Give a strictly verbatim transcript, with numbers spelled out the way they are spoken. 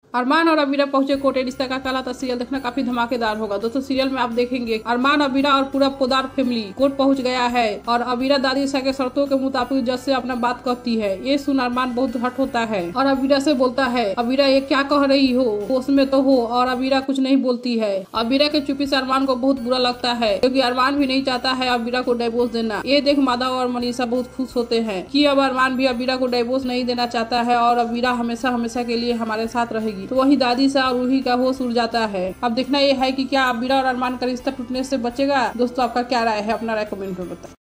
अरमान और अबीरा पहुंचे कोर्ट। रिश्ता का कहलाता सीरियल देखना काफी धमाकेदार होगा। दोस्तों सीरियल में आप देखेंगे अरमान, अबीरा और पूरा पोदार फैमिली कोर्ट पहुंच गया है और अबीरा दादी के शर्तों के मुताबिक जज से अपना बात कहती है। ये सुन अरमान बहुत हट होता है और अबीरा से बोलता है, अबीरा ये क्या कह रही हो, उसमें तो हो। और अबीरा कुछ नहीं बोलती है। अबीरा के चुप्पी से अरमान को बहुत बुरा लगता है क्योंकि अरमान भी नहीं चाहता है अबीरा को डिवोर्स देना। ये देख माधव और मनीषा बहुत खुश होते हैं कि अब अरमान भी अबीरा को डिवोर्स नहीं देना चाहता है और अबीरा हमेशा हमेशा के लिए हमारे साथ रहेगी। तो वही दादी सा और रूही का होश उड़ जाता है। अब देखना ये है कि क्या अबीरा और अरमान का रिश्ता टूटने से बचेगा। दोस्तों आपका क्या राय है, अपना राय कमेंट में बताएं।